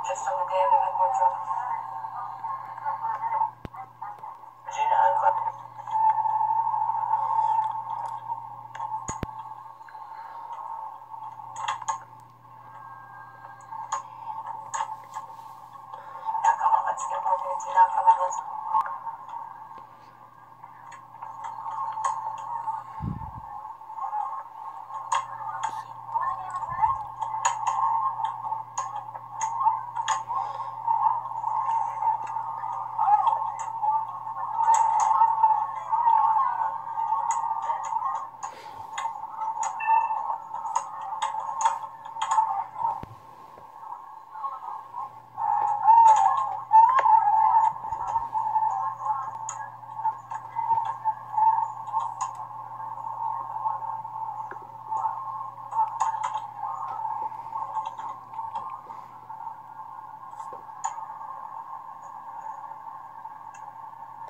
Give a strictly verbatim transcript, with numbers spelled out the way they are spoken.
just on the day of the wardrobe. Regina, over. Now come on, let's get moving. Now come on, let's